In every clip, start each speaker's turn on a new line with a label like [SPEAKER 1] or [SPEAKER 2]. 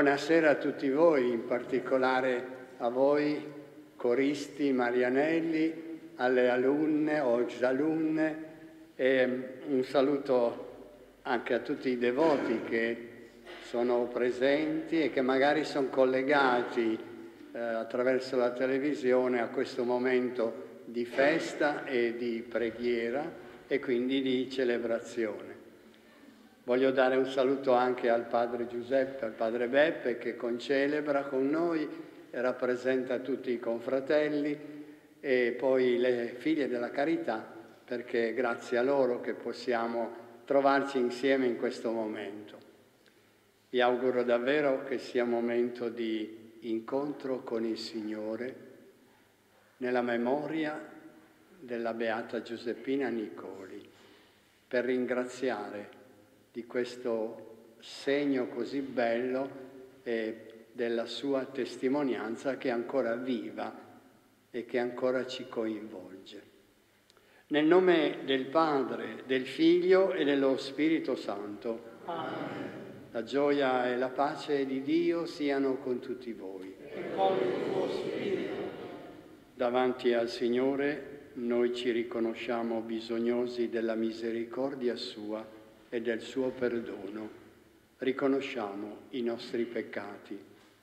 [SPEAKER 1] buonasera a tutti voi, in particolare a voi coristi marianelli, alle alunne o ex-alunne, e un saluto anche a tutti i devoti che sono presenti e che magari sono collegati attraverso la televisione a questo momento di festa e di preghiera e quindi di celebrazione. Voglio dare un saluto anche al padre Giuseppe, al padre Beppe, che concelebra con noi e rappresenta tutti i confratelli, e poi le figlie della carità, perché è grazie a loro che possiamo trovarci insieme in questo momento. Vi auguro davvero che sia un momento di incontro con il Signore nella memoria della Beata Giuseppina Nicoli, per ringraziare di questo segno così bello e della sua testimonianza che è ancora viva e che ancora ci coinvolge. Nel nome del Padre, del Figlio e dello Spirito Santo. Amen. La gioia e la pace di Dio siano con tutti voi.
[SPEAKER 2] E con il tuo spirito.
[SPEAKER 1] Davanti al Signore noi ci riconosciamo bisognosi della misericordia sua e del suo perdono. Riconosciamo i nostri peccati.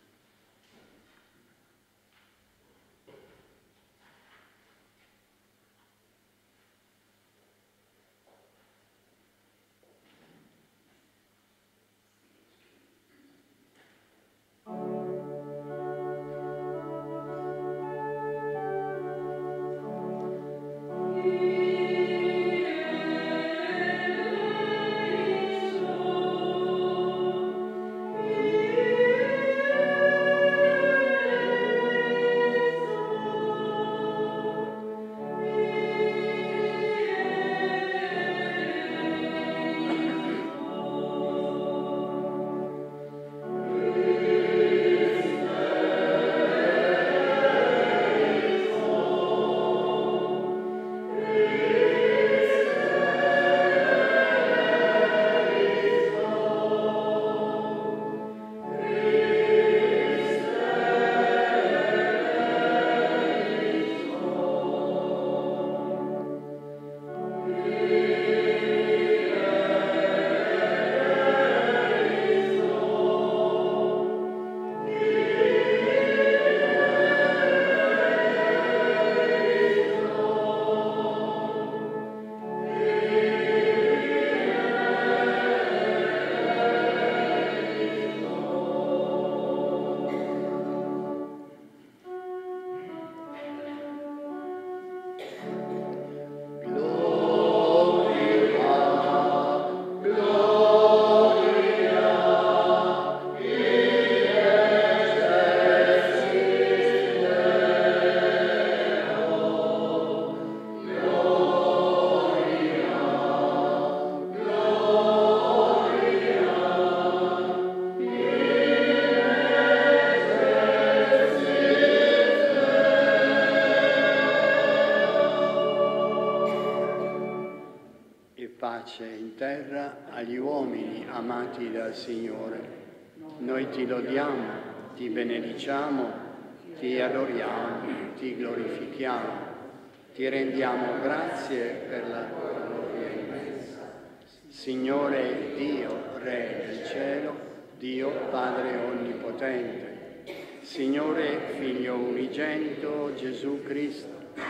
[SPEAKER 1] In terra agli uomini amati dal Signore. Noi ti lodiamo, ti benediciamo, ti adoriamo, ti glorifichiamo, ti rendiamo grazie per la tua gloria immensa. Signore Dio, Re del cielo, Dio Padre onnipotente, Signore Figlio unigenito Gesù Cristo,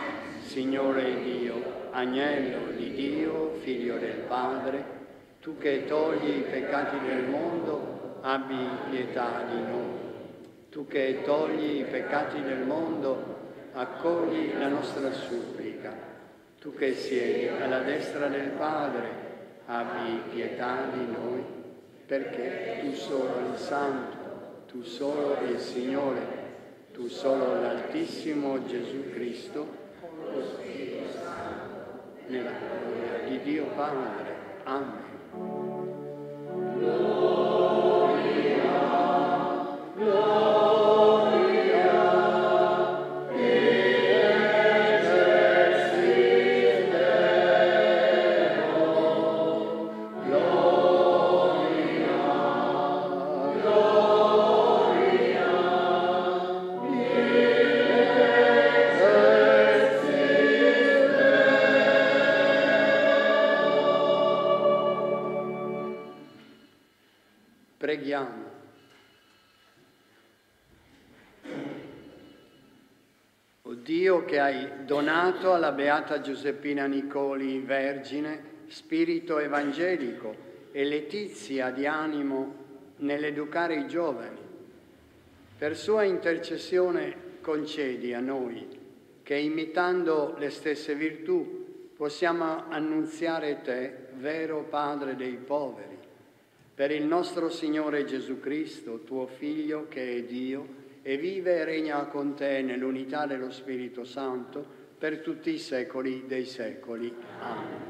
[SPEAKER 1] Signore Dio, Agnello di Dio, Figlio del Padre, tu che togli i peccati del mondo, abbi pietà di noi. Tu che togli i peccati del mondo, accogli la nostra supplica. Tu che siedi alla destra del Padre, abbi pietà di noi, perché tu solo il Santo, tu solo il Signore, tu solo l'Altissimo Gesù Cristo, lo Spirito Santo, nella gloria di Dio Padre. Amen. Gloria, gloria, in excelsis Deo. Gloria, gloria. Preghiamo. O Dio, che hai donato alla Beata Giuseppina Nicoli, Vergine, spirito evangelico e letizia di animo nell'educare i giovani, per sua intercessione concedi a noi che, imitando le stesse virtù, possiamo annunziare te, vero Padre dei poveri, per il nostro Signore Gesù Cristo, tuo Figlio, che è Dio, e vive e regna con te nell'unità dello Spirito Santo per tutti i secoli dei secoli. Amen.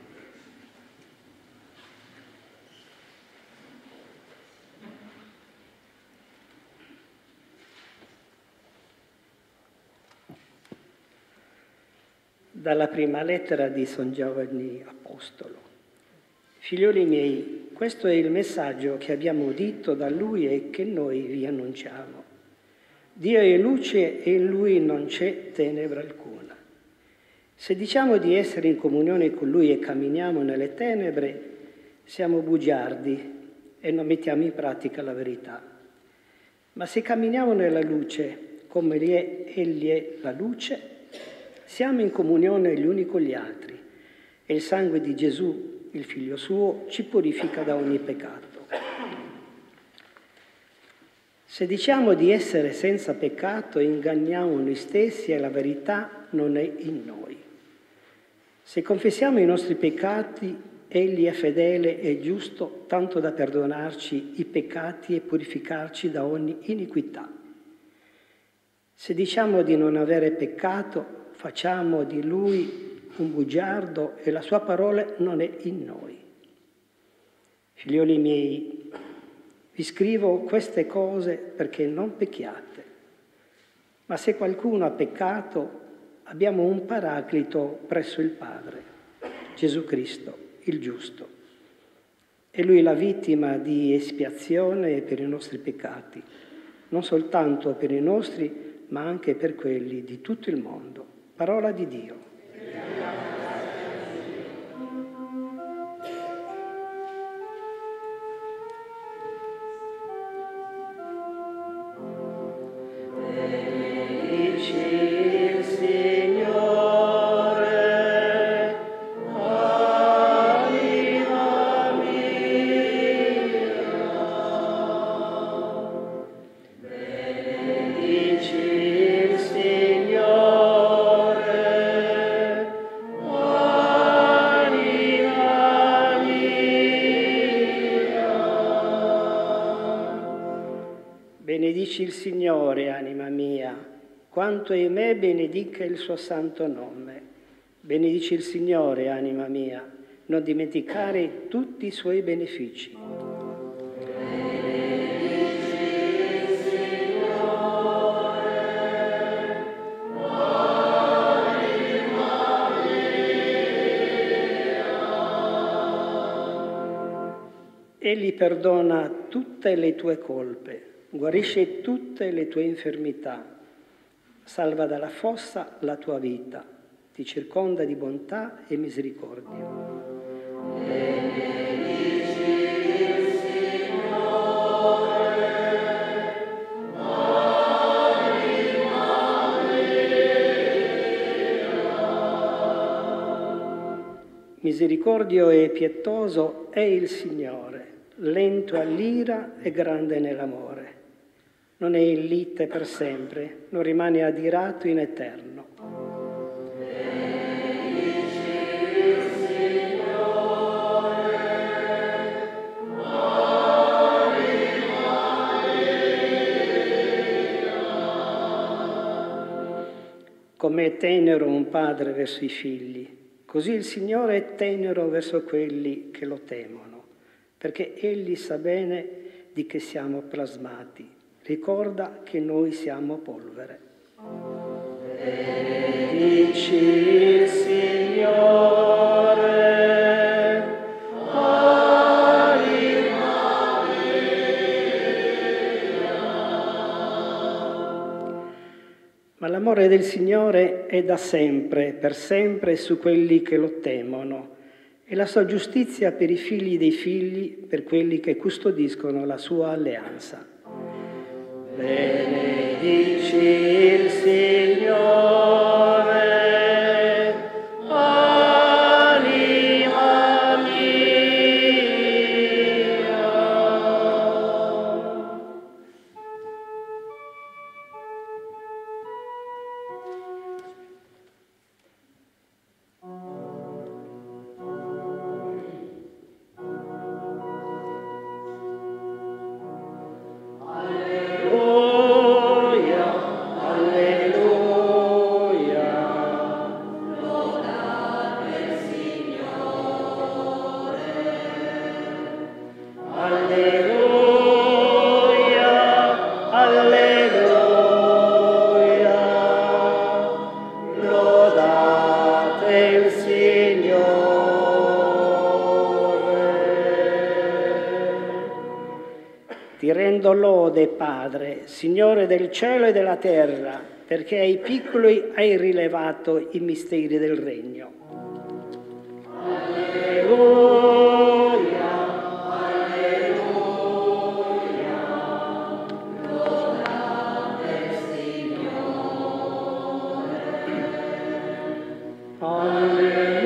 [SPEAKER 3] Dalla prima lettera di San Giovanni Apostolo. Figlioli miei, questo è il messaggio che abbiamo udito da Lui e che noi vi annunciamo. Dio è luce e in Lui non c'è tenebra alcuna. Se diciamo di essere in comunione con Lui e camminiamo nelle tenebre, siamo bugiardi e non mettiamo in pratica la verità. Ma se camminiamo nella luce, come Egli è la luce, siamo in comunione gli uni con gli altri e il sangue di Gesù, il Figlio suo, ci purifica da ogni peccato. Se diciamo di essere senza peccato, inganniamo noi stessi e la verità non è in noi. Se confessiamo i nostri peccati, Egli è fedele e giusto tanto da perdonarci i peccati e purificarci da ogni iniquità. Se diciamo di non avere peccato, facciamo di Lui un bugiardo e la sua parola non è in noi. Figlioli miei, vi scrivo queste cose perché non pecchiate. Ma se qualcuno ha peccato, abbiamo un paraclito presso il Padre, Gesù Cristo, il giusto. È Lui la vittima di espiazione per i nostri peccati, non soltanto per i nostri, ma anche per quelli di tutto il mondo. Parola di Dio. Benedici il Signore, anima mia, quanto in me benedica il suo santo nome. Benedici il Signore, anima mia, non dimenticare tutti i suoi benefici. Egli perdona tutte le tue colpe, guarisce tutte le tue infermità, salva dalla fossa la tua vita, ti circonda di bontà e misericordia. Benedici il Signore, anima mia. Misericordio e pietoso è il Signore, lento all'ira e grande nell'amore. Non è in lite per sempre, non rimane adirato in eterno. Benedici il Signore, anima mia. Come è tenero un padre verso i figli, così il Signore è tenero verso quelli che lo temono, perché Egli sa bene di che siamo plasmati. Ricorda che noi siamo polvere. Benedici il Signore, anima mia. Ma l'amore del Signore è da sempre, per sempre su quelli che lo temono, e la sua giustizia per i figli dei figli, per quelli che custodiscono la sua alleanza. Benedici il Signore, anima mia. Ti rendo lode, Padre, Signore del cielo e della terra, perché ai piccoli hai rilevato i misteri del regno. Alleluia, alleluia, lodate il Signore. Alleluia.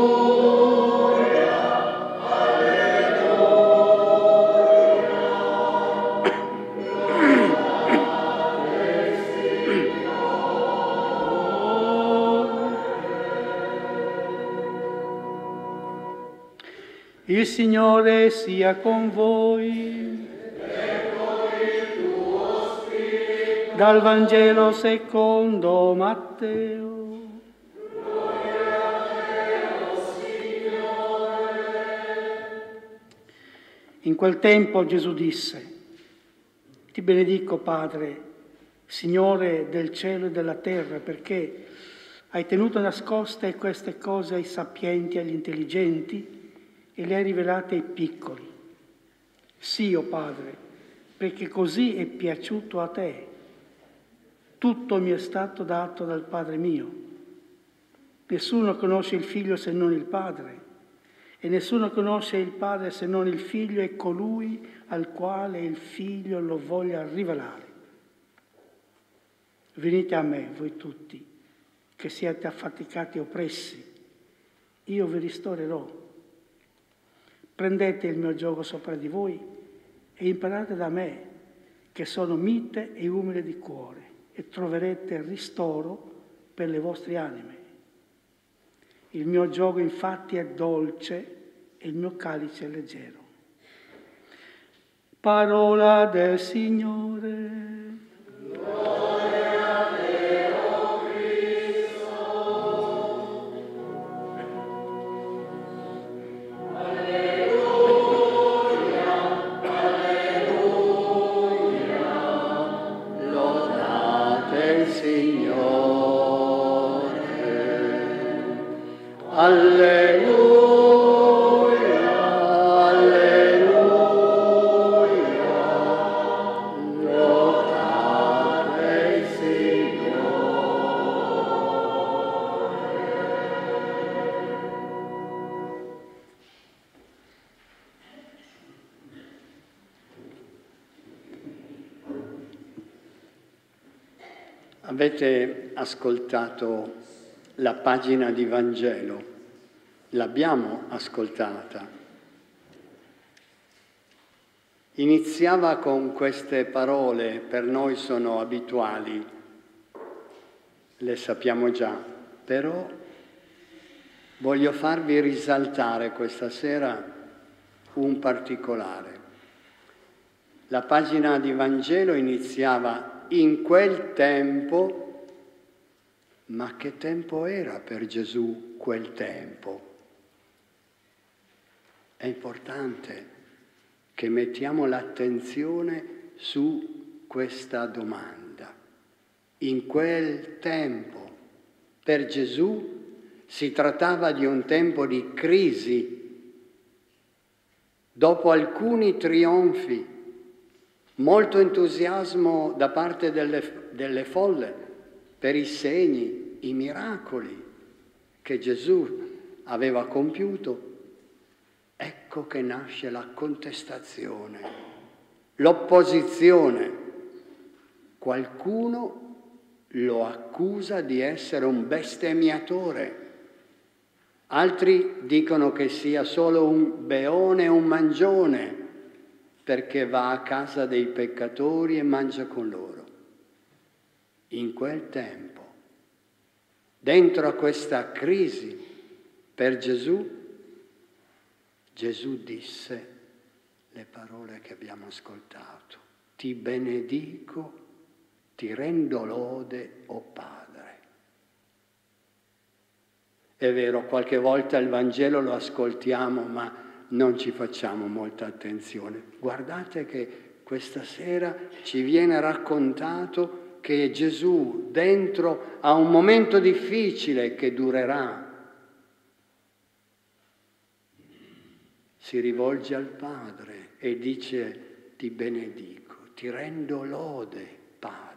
[SPEAKER 2] Il Signore sia con voi.
[SPEAKER 4] E con il tuo spirito.
[SPEAKER 2] Dal Vangelo secondo Matteo.
[SPEAKER 4] Gloria a te, o Signore.
[SPEAKER 2] In quel tempo Gesù disse: Ti benedico, Padre, Signore del cielo e della terra, perché hai tenuto nascoste queste cose ai sapienti e agli intelligenti e le hai rivelate ai piccoli. Sì, o Padre, perché così è piaciuto a te. Tutto mi è stato dato dal Padre mio. Nessuno conosce il Figlio se non il Padre, e nessuno conosce il Padre se non il Figlio e colui al quale il Figlio lo voglia rivelare. Venite a me, voi tutti, che siete affaticati e oppressi, io vi ristorerò. Prendete il mio giogo sopra di voi e imparate da me, che sono mite e umile di cuore, e troverete ristoro per le vostre anime. Il mio giogo infatti è dolce e il mio calice è leggero. Parola del Signore.
[SPEAKER 4] Gloria a te, o Cristo. Alleluia, alleluia,
[SPEAKER 1] Lodate il Signore. Alleluia, alleluia, lodate il Avete ascoltato la pagina di Vangelo, l'abbiamo ascoltata. Iniziava con queste parole, per noi sono abituali, le sappiamo già, però voglio farvi risaltare questa sera un particolare. La pagina di Vangelo iniziava in quel tempo, ma che tempo era per Gesù quel tempo? È importante che mettiamo l'attenzione su questa domanda. In quel tempo, per Gesù si trattava di un tempo di crisi. Dopo alcuni trionfi, molto entusiasmo da parte delle folle per i segni, i miracoli che Gesù aveva compiuto, Ecco che nasce la contestazione, l'opposizione. Qualcuno lo accusa di essere un bestemmiatore, altri dicono che sia solo un beone, un mangione, perché va a casa dei peccatori e mangia con loro. In quel tempo, dentro a questa crisi per Gesù, Gesù disse le parole che abbiamo ascoltato: ti benedico, ti rendo lode, o Padre. È vero, qualche volta il Vangelo lo ascoltiamo, ma non ci facciamo molta attenzione. Guardate che questa sera ci viene raccontato che Gesù, dentro a un momento difficile che durerà, si rivolge al Padre e dice: ti benedico, ti rendo lode, Padre.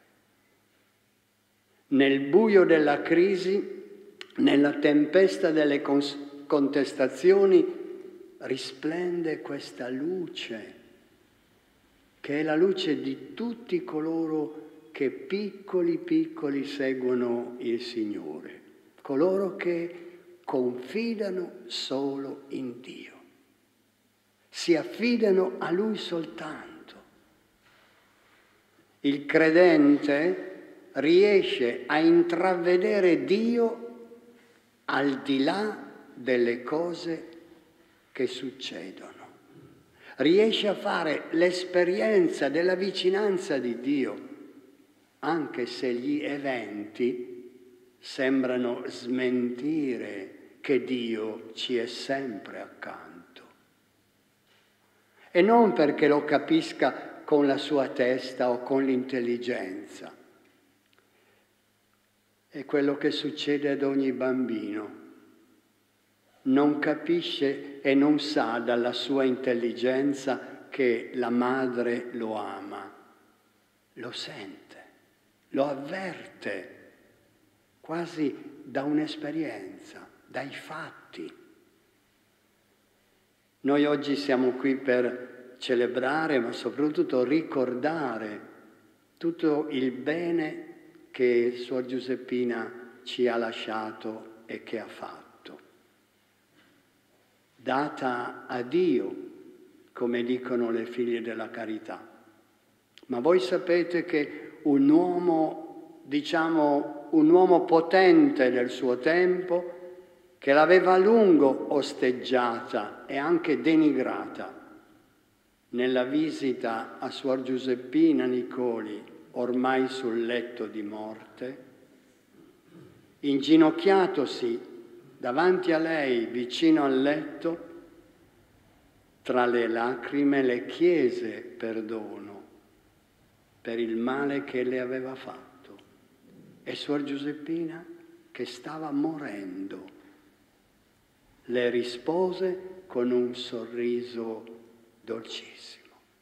[SPEAKER 1] Nel buio della crisi, nella tempesta delle contestazioni, risplende questa luce, che è la luce di tutti coloro che piccoli seguono il Signore, coloro che confidano solo in Dio, si affidano a Lui soltanto. Il credente riesce a intravedere Dio al di là delle cose che succedono. Riesce a fare l'esperienza della vicinanza di Dio, anche se gli eventi sembrano smentire che Dio ci è sempre accanto. E non perché lo capisca con la sua testa o con l'intelligenza. È quello che succede ad ogni bambino. Non capisce e non sa dalla sua intelligenza che la madre lo ama. Lo sente, lo avverte, quasi da un'esperienza, dai fatti. Noi oggi siamo qui per celebrare, ma soprattutto ricordare tutto il bene che Suor Giuseppina ci ha lasciato e che ha fatto. Data a Dio, come dicono le figlie della carità. Ma voi sapete che un uomo potente del suo tempo, che l'aveva a lungo osteggiata e anche denigrata, nella visita a Suor Giuseppina Nicoli, ormai sul letto di morte, inginocchiatosi davanti a lei, vicino al letto, tra le lacrime le chiese perdono per il male che le aveva fatto. E Suor Giuseppina, che stava morendo, le rispose con un sorriso dolcissimo: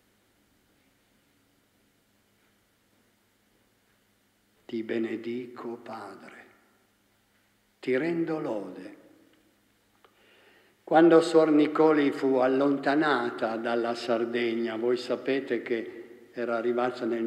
[SPEAKER 1] ti benedico, Padre, ti rendo lode. Quando Suor Nicoli fu allontanata dalla Sardegna, voi sapete che era arrivata nel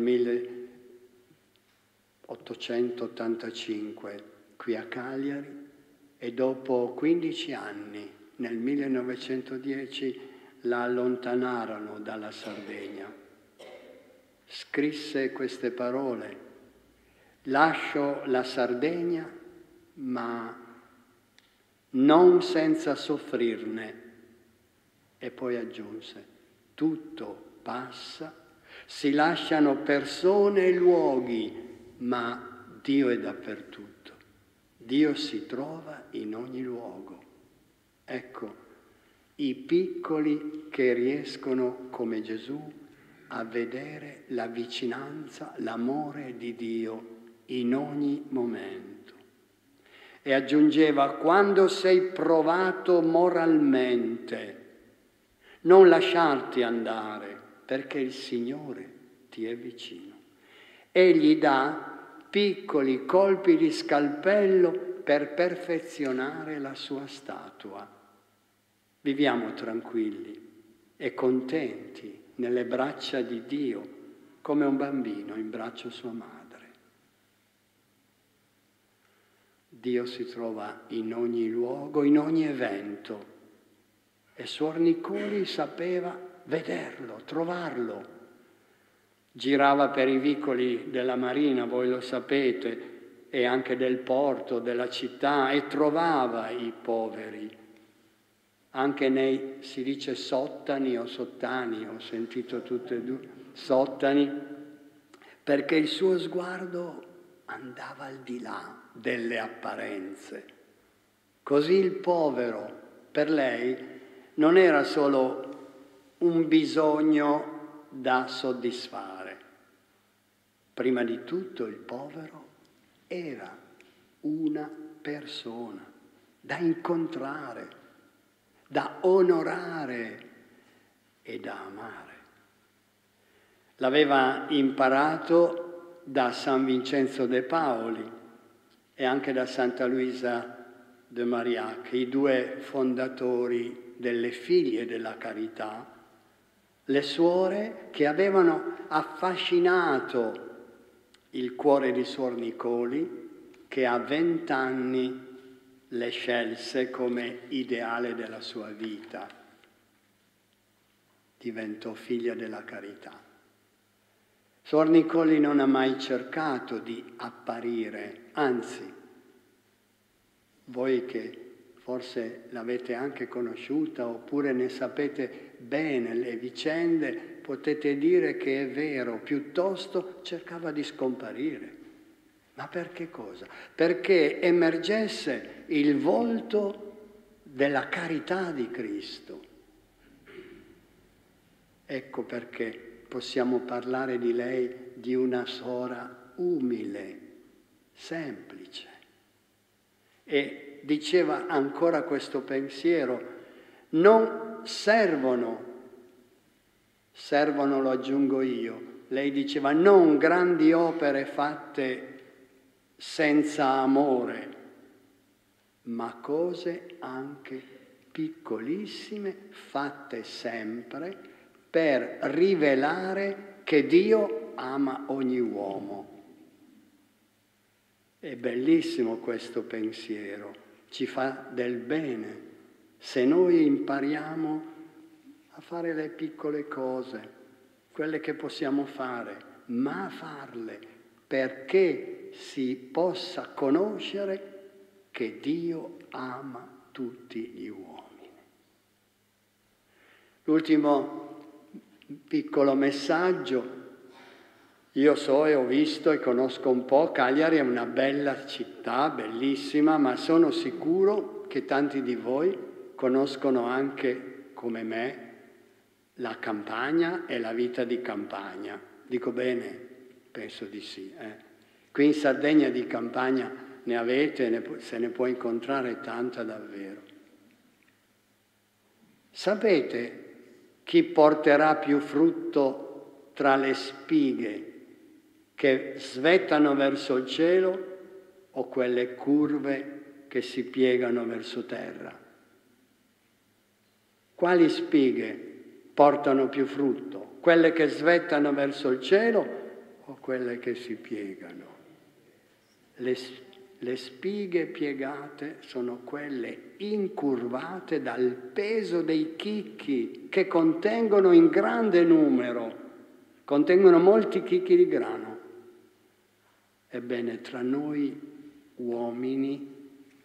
[SPEAKER 1] 1885 qui a Cagliari, e dopo 15 anni, nel 1910, la allontanarono dalla Sardegna. Scrisse queste parole: lascio la Sardegna, ma non senza soffrirne. E poi aggiunse: tutto passa, si lasciano persone e luoghi, ma Dio è dappertutto. Dio si trova in ogni luogo. Ecco, i piccoli che riescono, come Gesù, a vedere la vicinanza, l'amore di Dio in ogni momento. E aggiungeva: quando sei provato moralmente, non lasciarti andare, perché il Signore ti è vicino. Egli dà piccoli colpi di scalpello per perfezionare la sua statua. Viviamo tranquilli e contenti nelle braccia di Dio, come un bambino in braccio a sua madre. Dio si trova in ogni luogo, in ogni evento, e Suor Nicoli sapeva vederlo, trovarlo. Girava per i vicoli della Marina, voi lo sapete, e anche del porto, della città, e trovava i poveri. Anche nei, si dice sottani o sottani, ho sentito tutte e due, sottani, perché il suo sguardo andava al di là delle apparenze. Così il povero, per lei, non era solo un bisogno da soddisfare. Prima di tutto il povero era una persona da incontrare, da onorare e da amare. L'aveva imparato da San Vincenzo de Paoli e anche da Santa Luisa de Marillac, i due fondatori delle Figlie della Carità, le suore che avevano affascinato il cuore di Suor Nicoli, che a 20 anni le scelse come ideale della sua vita. Diventò figlia della carità. Suor Nicoli non ha mai cercato di apparire, anzi, voi che forse l'avete anche conosciuta oppure ne sapete bene le vicende, potete dire che è vero, piuttosto cercava di scomparire. Ma perché cosa? Perché emergesse il volto della carità di Cristo. Ecco perché possiamo parlare di lei di una suora umile, semplice. E diceva ancora questo pensiero, non servono, lo aggiungo io, lei diceva non grandi opere fatte senza amore, ma cose anche piccolissime fatte sempre per rivelare che Dio ama ogni uomo. È bellissimo questo pensiero, ci fa del bene se noi impariamo a fare le piccole cose, quelle che possiamo fare, ma farle perché si possa conoscere che Dio ama tutti gli uomini. L'ultimo piccolo messaggio. Io so e ho visto e conosco un po', Cagliari è una bella città, bellissima, ma sono sicuro che tanti di voi conoscono anche, come me, la campagna e la vita di campagna. Dico bene? Penso di sì. Qui in Sardegna di campagna ne avete, se ne può incontrare tanta davvero. Sapete chi porterà più frutto tra le spighe che svettano verso il cielo o quelle curve che si piegano verso terra? Quali spighe portano più frutto? Quelle che svettano verso il cielo o quelle che si piegano? Le spighe piegate sono quelle incurvate dal peso dei chicchi che contengono in grande numero, contengono molti chicchi di grano. Ebbene, tra noi uomini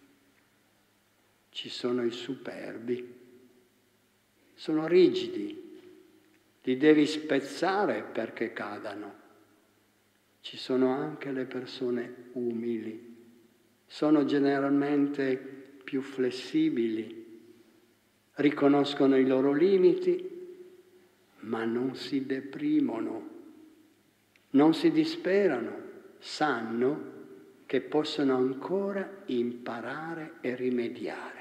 [SPEAKER 1] ci sono i superbi, sono rigidi, li devi spezzare perché cadano. Ci sono anche le persone umili, sono generalmente più flessibili, riconoscono i loro limiti, ma non si deprimono, non si disperano. Sanno che possono ancora imparare e rimediare.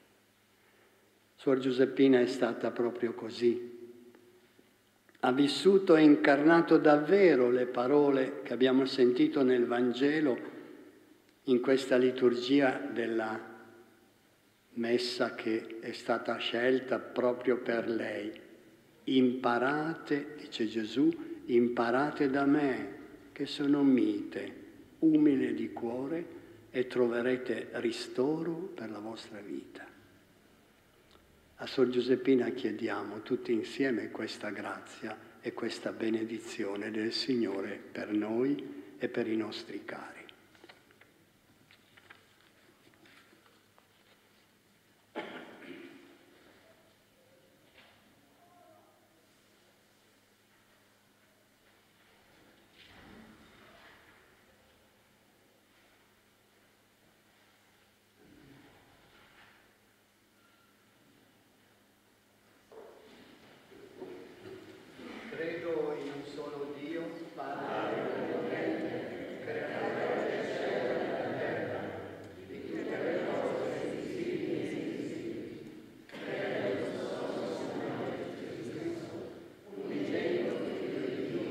[SPEAKER 1] Suor Giuseppina è stata proprio così. Ha vissuto e incarnato davvero le parole che abbiamo sentito nel Vangelo in questa liturgia della messa che è stata scelta proprio per lei. Imparate, dice Gesù, imparate da me, che sono mite, umile di cuore, e troverete ristoro per la vostra vita. A Sor Giuseppina chiediamo tutti insieme questa grazia e questa benedizione del Signore per noi e per i nostri cari. Credo in un solo Dio, Padre Onnipotente, creatore del cielo e della terra, di tutte le cose visibili e invisibili. Credo in un solo Signore Gesù Cristo, unigenito Figlio di Dio,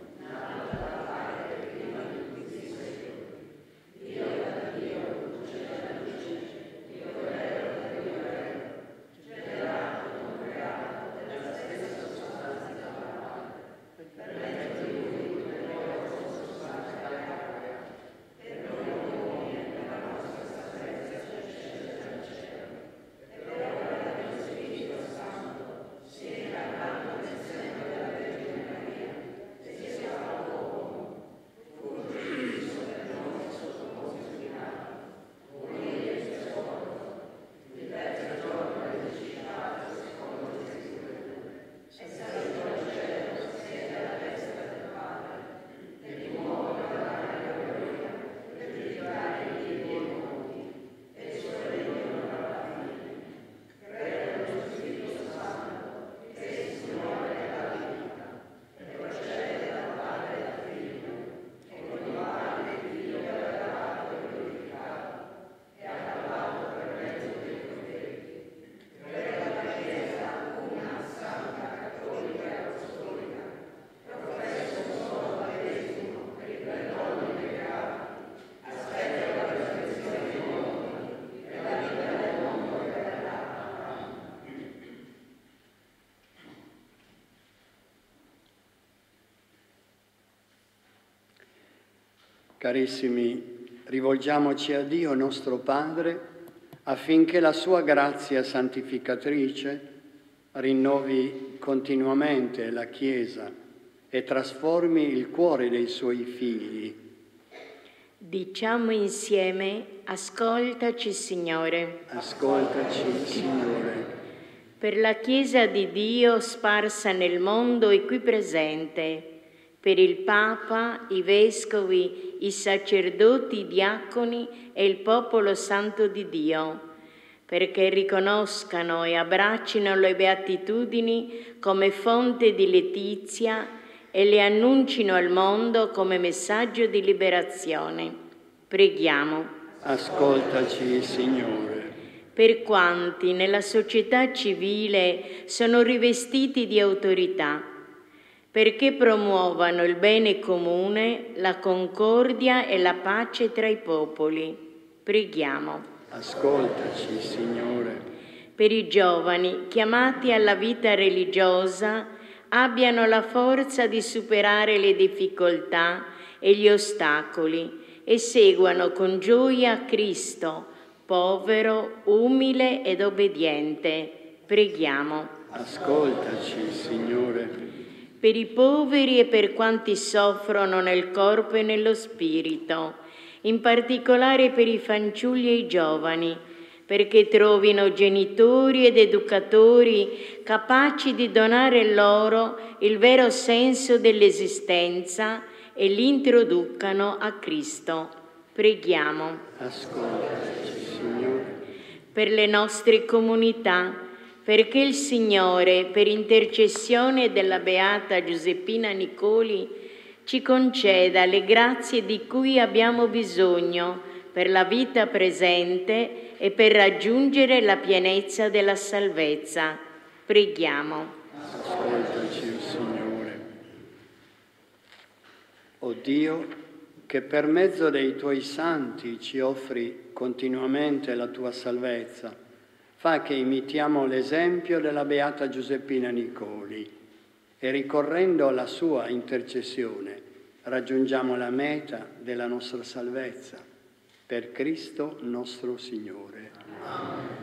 [SPEAKER 1] nato dal Padre prima di tutti i secoli. Dio da Dio, luce da luce, Dio vero da Dio vero, generato, non creato, della stessa sostanza della Padre, per mezzo di cui tutte le cose sono state create, per noi uomini e per la nostra salvezza scesa dal cielo, e per opera dello Spirito Santo si è incarnato nel seno della Vergine Maria e si è fatto uomo, fu crocifisso per noi sotto Ponzio Pilato, morì e sepolto, il terzo giorno risuscitato secondo le Scritture, è salito al cielo, siede alla destra del Padre, e di nuovo verrà nella gloria per giudicare i vivi e i morti, e il suo regno non avrà fine. Credo nello Spirito Santo, che è il Signore della vita, e procede dal Padre e dal Figlio, e con il quale il Figlio è adorato e glorificato, e acclamato per mezzo dei profeti. Credo alla Chiesa, una, santa, cattolica e apostolica, professo un solo battesimo per il perdono dei peccati, aspetto la resurrezione dei morti e la vita del mondo che verrà. Carissimi, rivolgiamoci a Dio nostro Padre affinché la sua grazia santificatrice rinnovi continuamente la Chiesa e trasformi il cuore dei suoi figli.
[SPEAKER 5] Diciamo insieme, ascoltaci Signore.
[SPEAKER 1] Ascoltaci, Signore,
[SPEAKER 5] Per la Chiesa di Dio sparsa nel mondo e qui presente, per il Papa, i Vescovi, i sacerdoti, i diaconi e il popolo santo di Dio, perché riconoscano e abbraccino le beatitudini come fonte di letizia e le annuncino al mondo come messaggio di liberazione. Preghiamo.
[SPEAKER 1] ascoltaci, Signore.
[SPEAKER 5] Per quanti nella società civile sono rivestiti di autorità, perché promuovano il bene comune, la concordia e la pace tra i popoli. Preghiamo.
[SPEAKER 1] Ascoltaci, Signore.
[SPEAKER 5] Per i giovani chiamati alla vita religiosa abbiano la forza di superare le difficoltà e gli ostacoli e seguano con gioia Cristo, povero, umile ed obbediente. Preghiamo.
[SPEAKER 1] Ascoltaci, Signore.
[SPEAKER 5] Per i poveri e per quanti soffrono nel corpo e nello spirito, in particolare per i fanciulli e i giovani, perché trovino genitori ed educatori capaci di donare loro il vero senso dell'esistenza e li introducano a Cristo. Preghiamo.
[SPEAKER 1] Ascoltaci, Signore.
[SPEAKER 5] Per le nostre comunità, perché il Signore, per intercessione della Beata Giuseppina Nicoli, ci conceda le grazie di cui abbiamo bisogno per la vita presente e per raggiungere la pienezza della salvezza. Preghiamo.
[SPEAKER 1] Ascoltaci, Signore. O Dio, che per mezzo dei Tuoi santi ci offri continuamente la Tua salvezza, fa che imitiamo l'esempio della Beata Giuseppina Nicoli e ricorrendo alla sua intercessione raggiungiamo la meta della nostra salvezza. Per Cristo nostro Signore. Amen.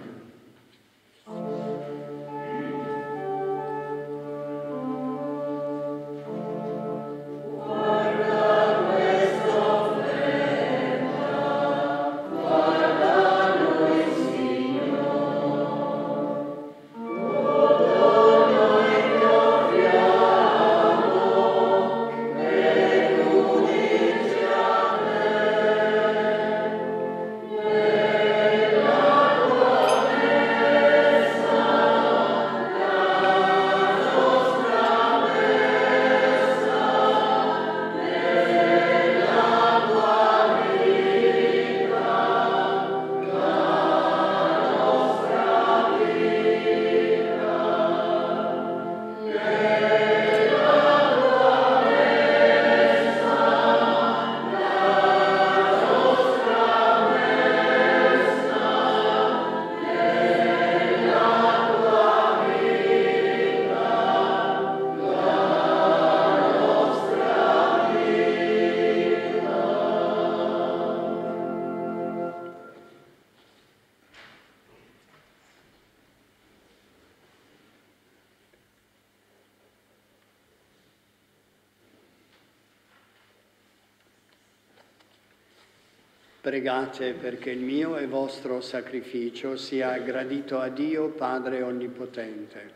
[SPEAKER 1] Pregate perché il mio e vostro sacrificio sia gradito a Dio Padre Onnipotente.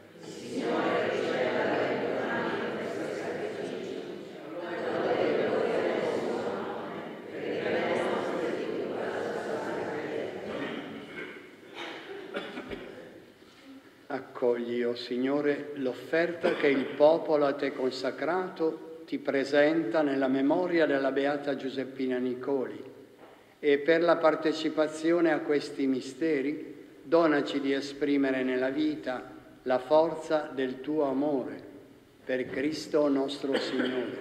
[SPEAKER 1] Accogli, o Signore, l'offerta che il popolo a te consacrato ti presenta nella memoria della Beata Giuseppina Nicoli. E per la partecipazione a questi misteri, donaci di esprimere nella vita la forza del tuo amore, per Cristo nostro Signore.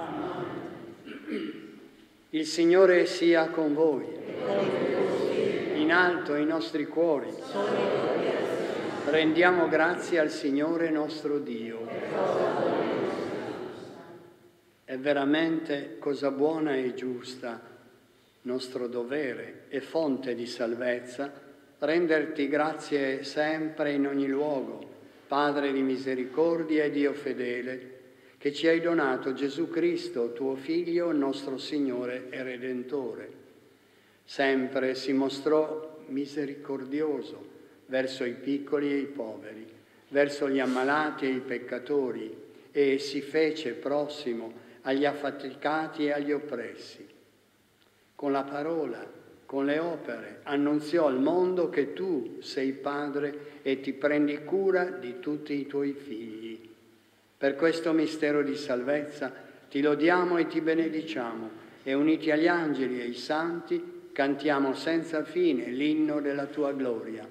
[SPEAKER 1] Il Signore sia con voi. In alto i nostri cuori. Rendiamo grazie al Signore nostro Dio. È veramente cosa buona e giusta, nostro dovere e fonte di salvezza, renderti grazie sempre in ogni luogo, Padre di misericordia e Dio fedele, che ci hai donato Gesù Cristo, tuo Figlio, nostro Signore e Redentore. Sempre si mostrò misericordioso verso i piccoli e i poveri, verso gli ammalati e i peccatori, e si fece prossimo agli affaticati e agli oppressi. Con la parola, con le opere, annunziò al mondo che tu sei Padre e ti prendi cura di tutti i tuoi figli. Per questo mistero di salvezza ti lodiamo e ti benediciamo e uniti agli angeli e ai santi cantiamo senza fine l'inno della tua gloria.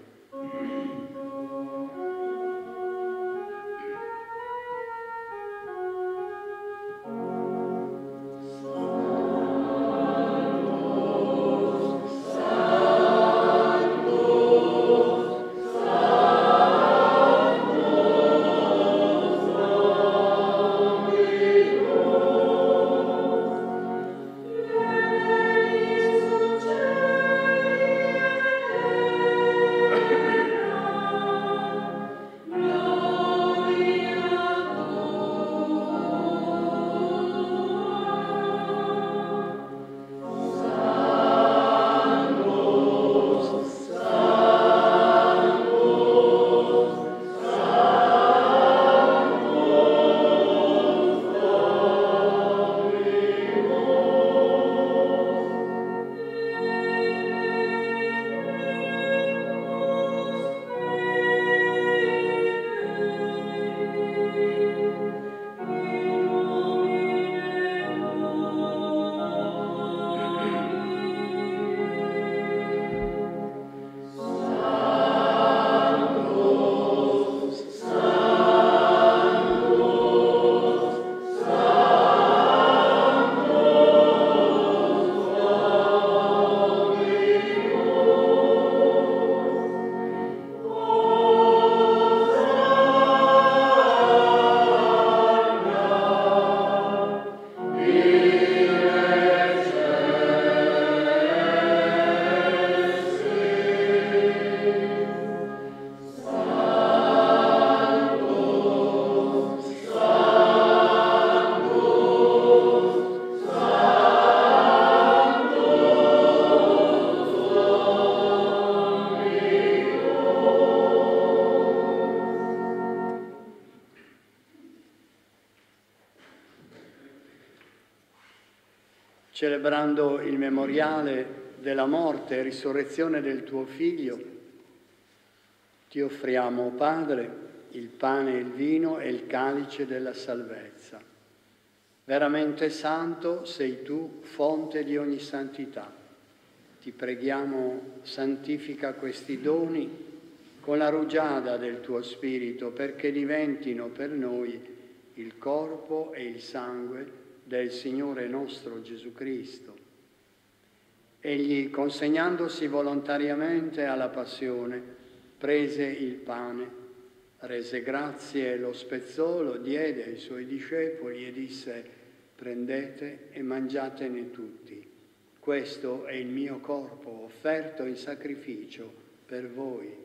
[SPEAKER 1] Celebrando il memoriale della morte e risurrezione del tuo Figlio, ti offriamo, Padre, il pane e il vino e il calice della salvezza. Veramente santo sei tu, fonte di ogni santità. Ti preghiamo, santifica questi doni con la rugiada del tuo Spirito, perché diventino per noi il corpo e il sangue del Signore nostro Gesù Cristo. Egli, consegnandosi volontariamente alla passione, prese il pane, rese grazie e lo spezzò, lo diede ai suoi discepoli e disse: prendete e mangiatene tutti. Questo è il mio corpo offerto in sacrificio per voi.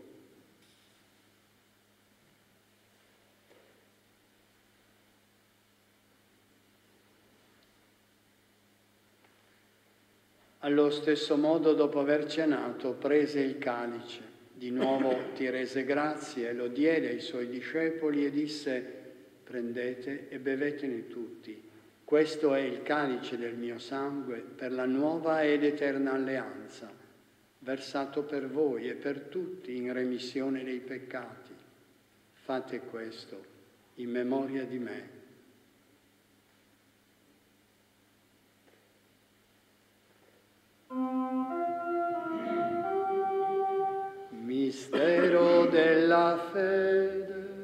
[SPEAKER 1] Allo stesso modo, dopo aver cenato, prese il calice. Di nuovo ti rese grazie, lo diede ai suoi discepoli e disse: prendete e bevetene tutti. Questo è il calice del mio sangue per la nuova ed eterna alleanza, versato per voi e per tutti in remissione dei peccati. Fate questo in memoria di me. Mistero della fede.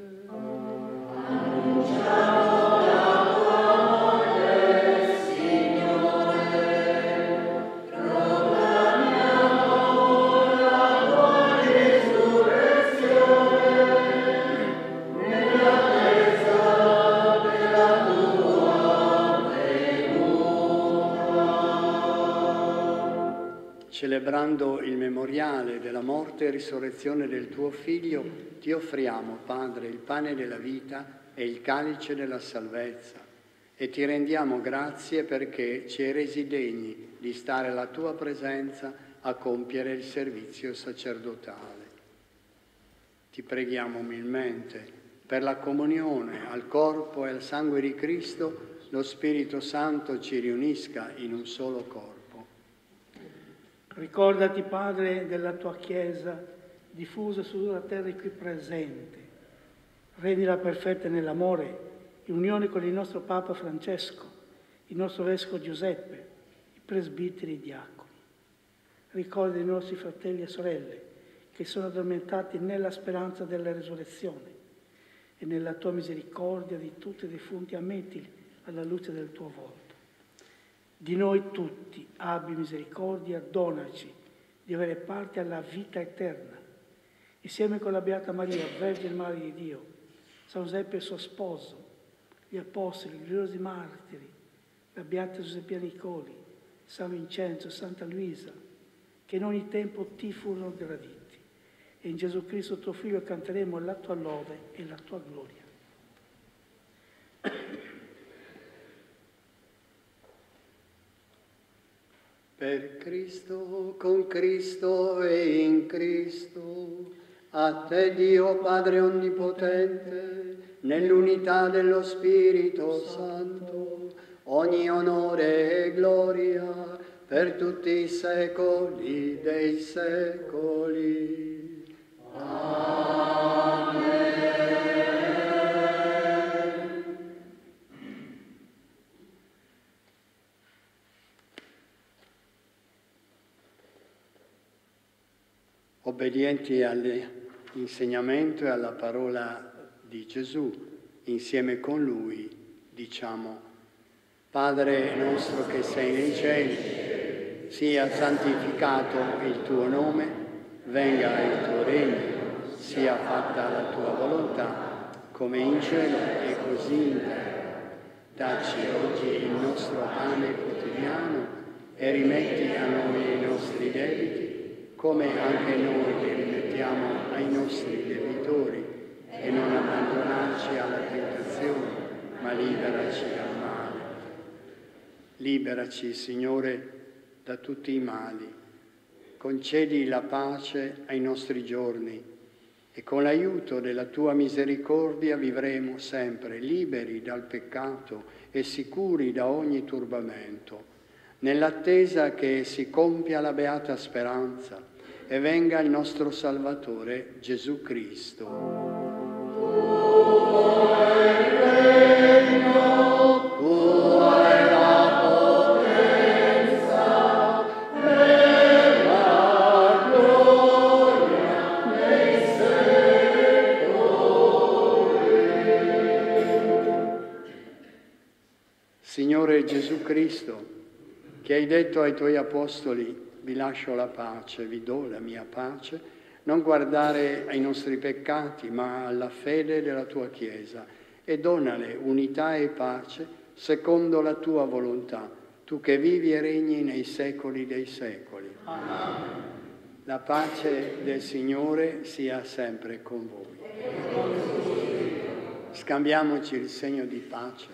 [SPEAKER 1] Celebrando il memoriale della morte e risurrezione del tuo Figlio, ti offriamo, Padre, il pane della vita e il calice della salvezza, e ti rendiamo grazie perché ci hai resi degni di stare alla tua presenza a compiere il servizio sacerdotale. Ti preghiamo umilmente per la comunione al corpo e al sangue di Cristo, lo Spirito Santo ci riunisca in un solo corpo.
[SPEAKER 2] Ricordati, Padre, della tua Chiesa diffusa sulla terra qui presente. Rendila perfetta nell'amore, in unione con il nostro Papa Francesco, il nostro Vescovo Giuseppe, i presbiteri e i diaconi. Ricorda i nostri fratelli e sorelle che sono addormentati nella speranza della resurrezione e nella tua misericordia di tutti i defunti ammettili alla luce del tuo volto. Di noi tutti abbi misericordia, donaci di avere parte alla vita eterna. Insieme con la Beata Maria, Vergine Madre di Dio, San Giuseppe suo sposo, gli Apostoli, i gloriosi martiri, la Beata Giuseppina Nicoli, San Vincenzo, Santa Luisa, che in ogni tempo ti furono graditi. E in Gesù Cristo tuo Figlio canteremo la tua lode e la tua gloria.
[SPEAKER 1] Per Cristo, con Cristo e in Cristo, a te Dio Padre Onnipotente, nell'unità dello Spirito Santo, ogni onore e gloria per tutti i secoli dei secoli. Amen. Obbedienti all'insegnamento e alla parola di Gesù, insieme con Lui diciamo: Padre nostro che sei nei cieli, sia santificato il tuo nome, venga il tuo regno, sia fatta la tua volontà, come in cielo e così in terra. Dacci oggi il nostro pane quotidiano e rimetti a noi i nostri debiti, come anche noi li rimettiamo ai nostri debitori, e non abbandonarci alla tentazione, ma liberaci dal male. Liberaci, Signore, da tutti i mali. Concedi la pace ai nostri giorni e con l'aiuto della tua misericordia vivremo sempre liberi dal peccato e sicuri da ogni turbamento, nell'attesa che si compia la beata speranza e venga il nostro Salvatore Gesù Cristo. Signore Gesù Cristo, che hai detto ai tuoi apostoli, vi lascio la pace, vi do la mia pace, non guardare ai nostri peccati, ma alla fede della tua Chiesa, e donale unità e pace secondo la tua volontà, tu che vivi e regni nei secoli dei secoli. Amen. La pace del Signore sia sempre con voi. Scambiamoci il segno di pace.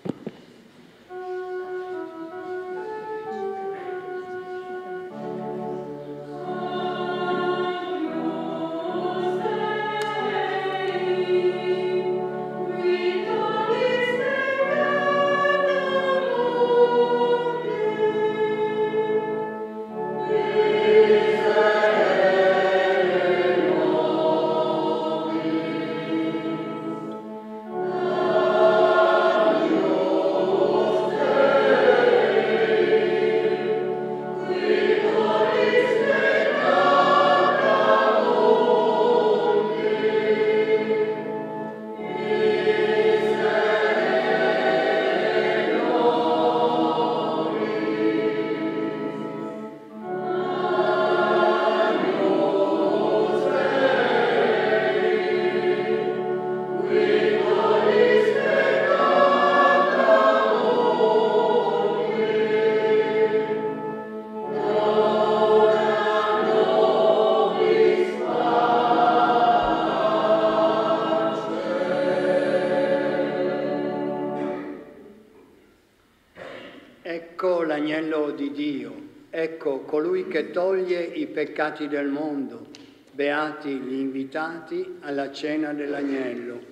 [SPEAKER 1] Ecco l'agnello di Dio, ecco colui che toglie i peccati del mondo. Beati gli invitati alla cena dell'agnello.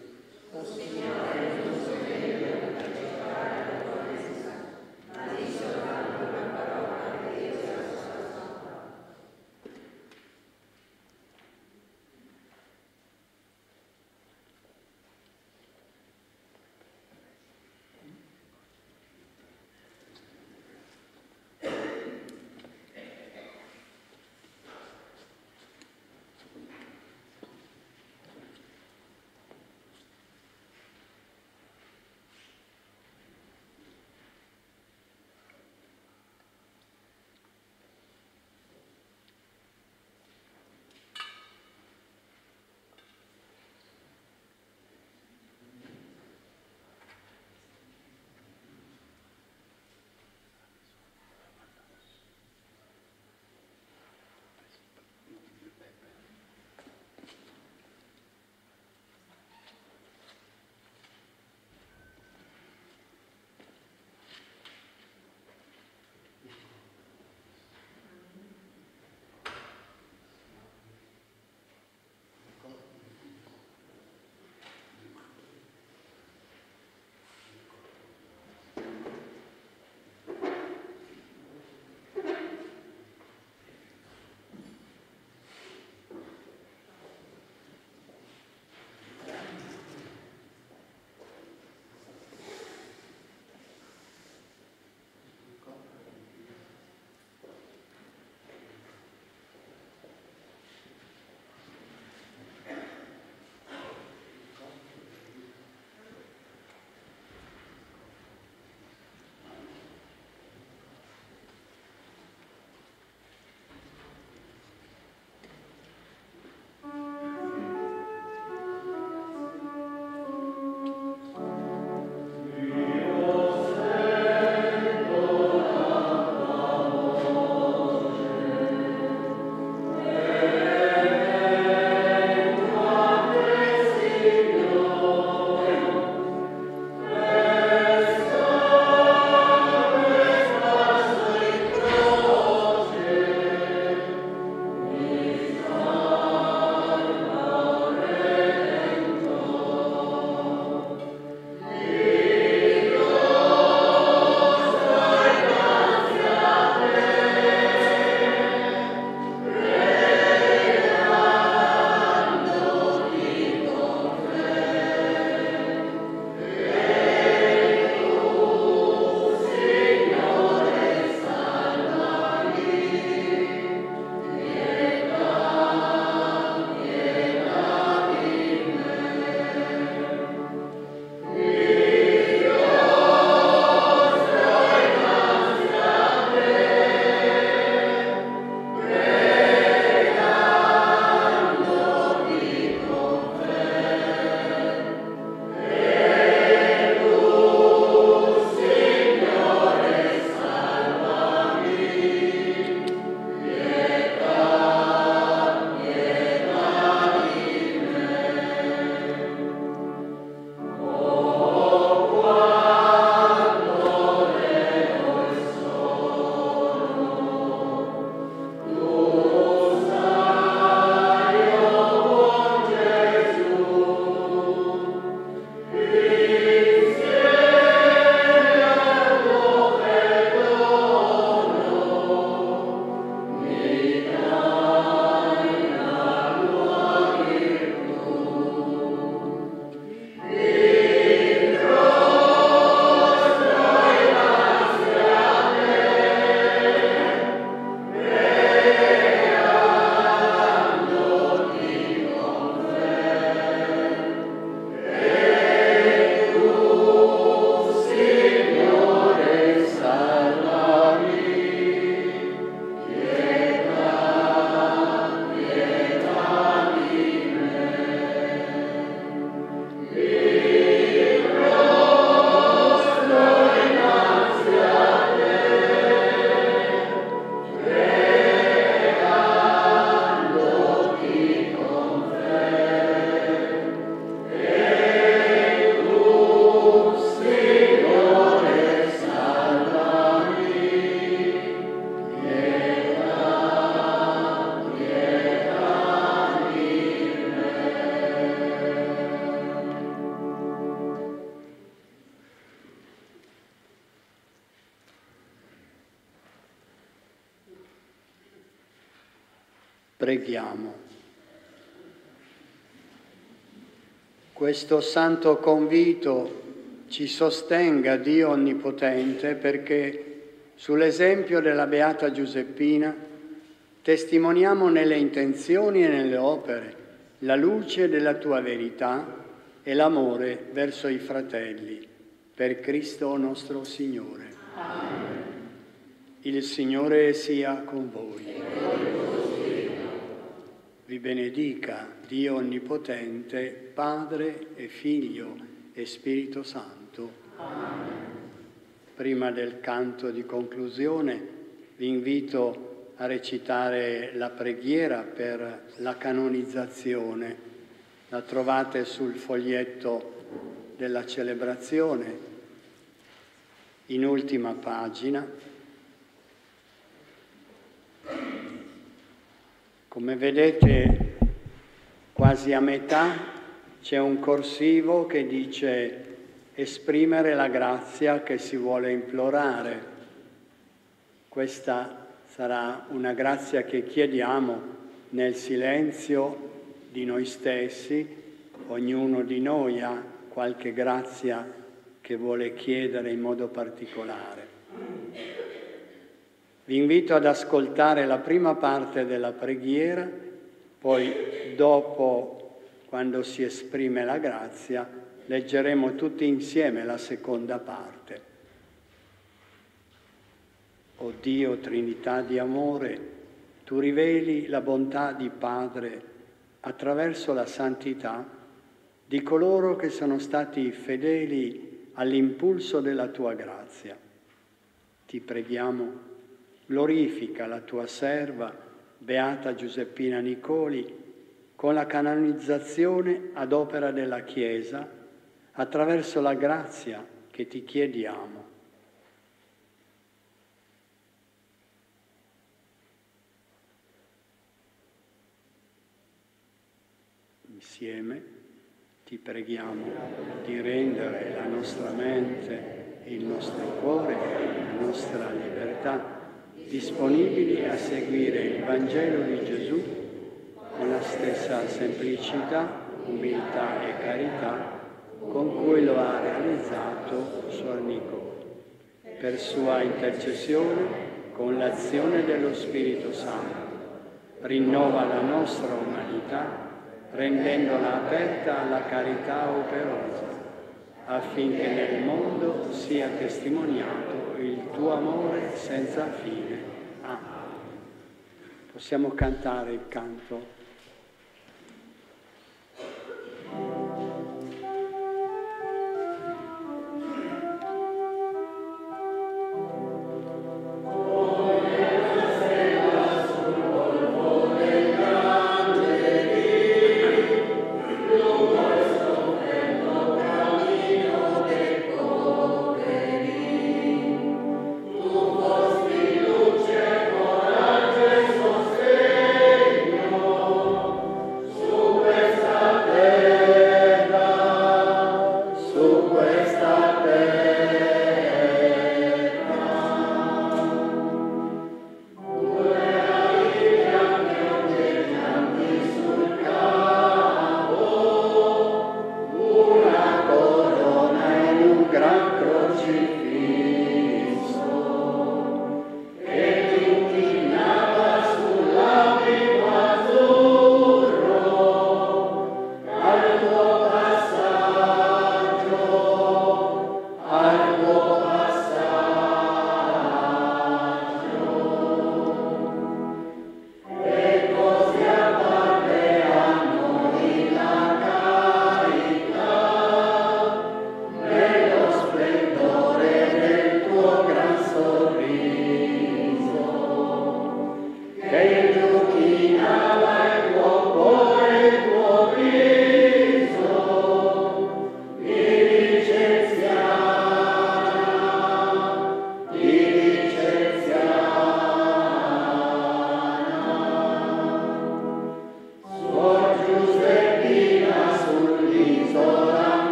[SPEAKER 1] Preghiamo. Questo santo convito ci sostenga, Dio Onnipotente, perché sull'esempio della Beata Giuseppina testimoniamo nelle intenzioni e nelle opere la luce della Tua verità e l'amore verso i fratelli, per Cristo nostro Signore. Amen. Il Signore sia con voi. Vi benedica Dio Onnipotente, Padre e Figlio e Spirito Santo. Amen. Prima del canto di conclusione vi invito a recitare la preghiera per la canonizzazione. La trovate sul foglietto della celebrazione, in ultima pagina. Come vedete, quasi a metà c'è un corsivo che dice esprimere la grazia che si vuole implorare. Questa sarà una grazia che chiediamo nel silenzio di noi stessi. Ognuno di noi ha qualche grazia che vuole chiedere in modo particolare. Vi invito ad ascoltare la prima parte della preghiera, poi dopo, quando si esprime la grazia, leggeremo tutti insieme la seconda parte. O Dio, Trinità di amore, Tu riveli la bontà di Padre attraverso la santità di coloro che sono stati fedeli all'impulso della Tua grazia. Ti preghiamo, glorifica la Tua serva, Beata Giuseppina Nicoli, con la canonizzazione ad opera della Chiesa, attraverso la grazia che Ti chiediamo. Insieme Ti preghiamo di rendere la nostra mente, il nostro cuore, la nostra libertà disponibili a seguire il Vangelo di Gesù con la stessa semplicità, umiltà e carità con cui lo ha realizzato Suor Nicole. Per sua intercessione, con l'azione dello Spirito Santo, rinnova la nostra umanità, rendendola aperta alla carità operosa, affinché nel mondo sia testimoniato il Tuo amore senza fine. Amen. Possiamo cantare il canto.
[SPEAKER 4] Luce, coraggio e sostegno.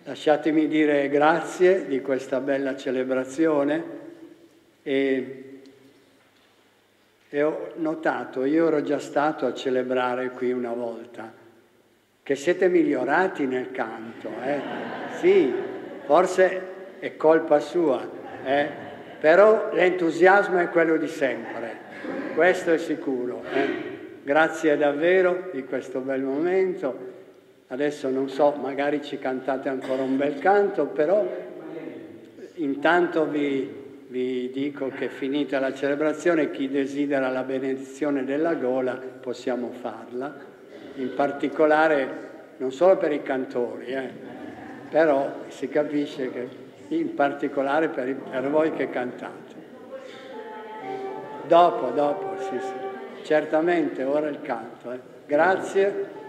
[SPEAKER 1] Lasciatemi dire grazie di questa bella celebrazione e ho notato, io ero già stato a celebrare qui una volta, che siete migliorati nel canto, Sì, forse è colpa sua, però l'entusiasmo è quello di sempre, questo è sicuro. Grazie davvero di questo bel momento. Adesso non so, magari ci cantate ancora un bel canto, però intanto vi dico che finita la celebrazione, chi desidera la benedizione della gola possiamo farla, in particolare non solo per i cantori, però si capisce che in particolare per voi che cantate. Dopo, sì, certamente, ora il canto. Grazie.